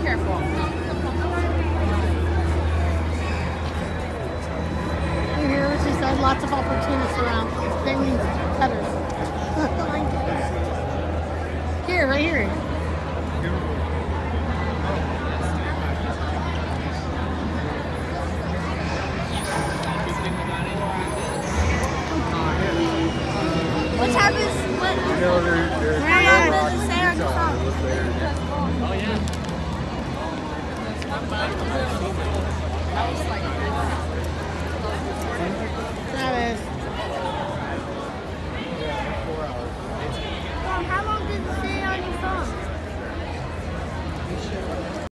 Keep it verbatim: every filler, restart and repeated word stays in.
careful. Here, she said lots of opportunists around. That means cutters. Here, right here. What type is what? You know, they're, they're, How long does it say on your phone? Oh yeah. That is. Mom, how long does it say on your phone?